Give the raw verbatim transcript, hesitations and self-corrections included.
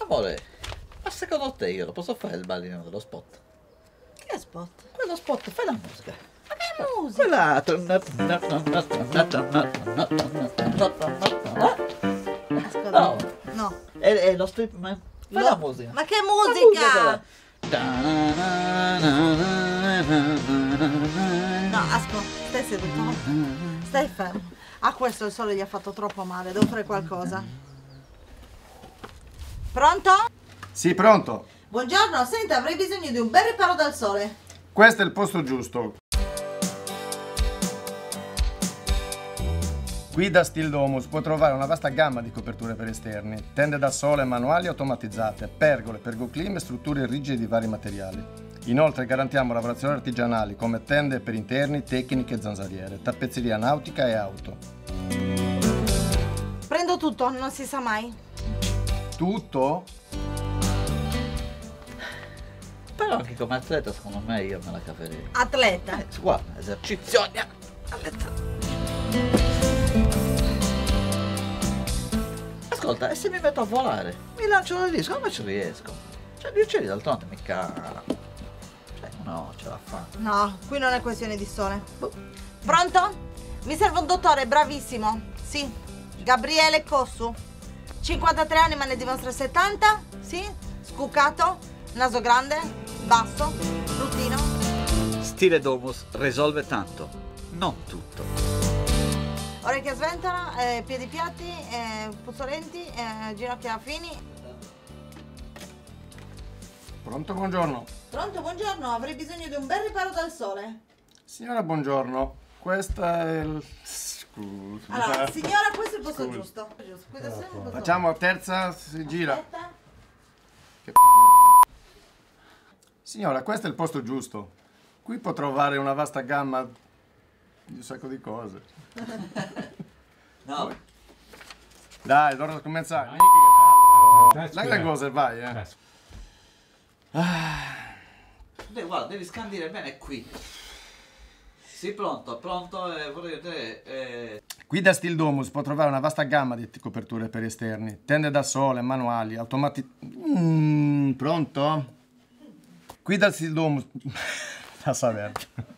Amore, ma secondo te io lo posso fare il ballino dello spot? Che spot? Quello spot, fai la musica. Ma che musica? Quella... Ascolta. No, No. è, è lo stripman. Fai No. la musica. Ma che La musica? musica No, ascolta, stai seduto. Stai fermo. A questo il sole gli ha fatto troppo male, devo fare qualcosa. Pronto? Sì, pronto. Buongiorno, senta, avrei bisogno di un bel riparo dal sole. Questo è il posto giusto. Qui da Steel Domus può trovare una vasta gamma di coperture per esterni, tende da sole manuali e automatizzate, pergole, pergoclim e strutture rigide di vari materiali. Inoltre garantiamo lavorazioni artigianali come tende per interni, tecniche e zanzariere, tappezzeria nautica e auto. Prendo tutto, non si sa mai. Tutto? Però anche come atleta secondo me io me la caverei. Atleta. Eh, guarda, esercizioni. Ascolta, e se mi metto a volare? Mi lancio dal disco, come ci riesco? Cioè, gli uccelli d'altronde mica... Cioè, no, ce la fa. No, qui non è questione di sole. Pronto? Mi serve un dottore bravissimo. Sì. Gabriele Cossu. cinquantatré anni ma ne dimostra settanta. Sì. Scuccato. Naso grande. Basso. Bruttino. Stile Domus risolve tanto, non tutto. Orecchie a sventola, eh, piedi piatti, eh, puzzolenti, eh, ginocchia fini. Pronto, buongiorno. Pronto, buongiorno. Avrei bisogno di un bel riparo dal sole. Signora, buongiorno. Questo è il... Scusa. Allora, signora, questo è il posto Scusi. giusto. Giusto. Questo è il posto Facciamo terza, si gira. Aspetta. Che Signora, questo è il posto giusto. Qui può trovare una vasta gamma di un sacco di cose. No. Dai, allora cominciare. Dai le cose, vai, eh. Dai, guarda, devi scandire bene qui. Sì, pronto, pronto, eh, vorrei vedere... Eh... Qui da Steel Domus può trovare una vasta gamma di coperture per esterni, tende da sole, manuali, automati... Mm, pronto? Qui da Steel Domus... La Saverta.